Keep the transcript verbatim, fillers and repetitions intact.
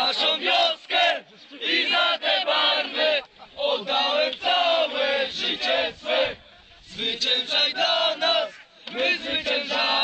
naszą wioskę i za te barwy oddałem całe życie swe. Zwyciężaj dla nas, my zwyciężamy.